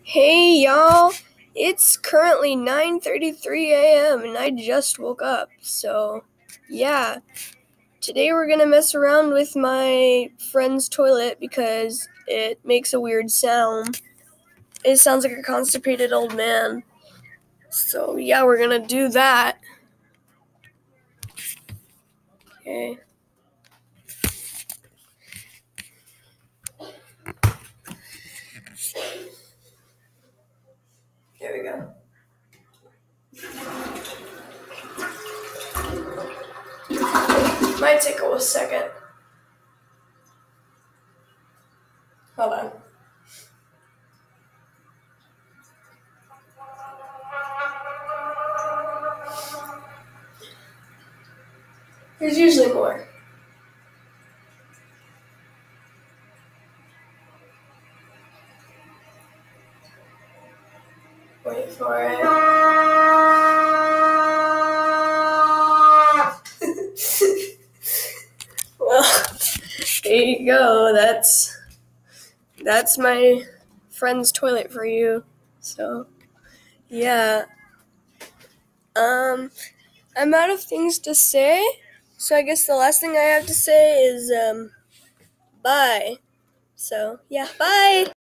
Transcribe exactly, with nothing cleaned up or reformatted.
Hey y'all, it's currently nine thirty-three a.m. and I just woke up, so yeah. Today we're gonna mess around with my friend's toilet because it makes a weird sound. It sounds like a constipated old man. So yeah, we're gonna do that. Okay. There we go. Might take a second. Hold on. There's usually more. Wait for it. Well, there you go. That's that's my friend's toilet for you. So, yeah. Um, I'm out of things to say. So I guess the last thing I have to say is um, bye. So yeah, bye.